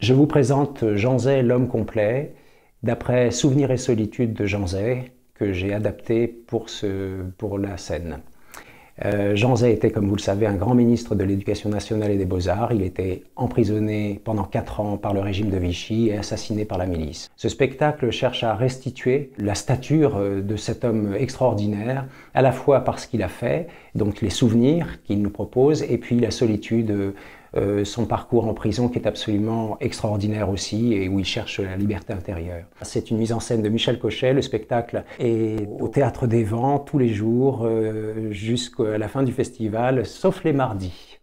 Je vous présente Jean Zay, l'homme complet, d'après Souvenirs et solitude de Jean Zay, que j'ai adapté pour la scène. Jean Zay était, comme vous le savez, un grand ministre de l'Éducation nationale et des Beaux-Arts. Il était emprisonné pendant 4 ans par le régime de Vichy et assassiné par la milice. Ce spectacle cherche à restituer la stature de cet homme extraordinaire, à la fois par ce qu'il a fait, donc les souvenirs qu'il nous propose, et puis la solitude, son parcours en prison qui est absolument extraordinaire aussi et où il cherche la liberté intérieure. C'est une mise en scène de Michel Cochet. Le spectacle est au Théâtre des Vents tous les jours jusqu'à la fin du festival, sauf les mardis.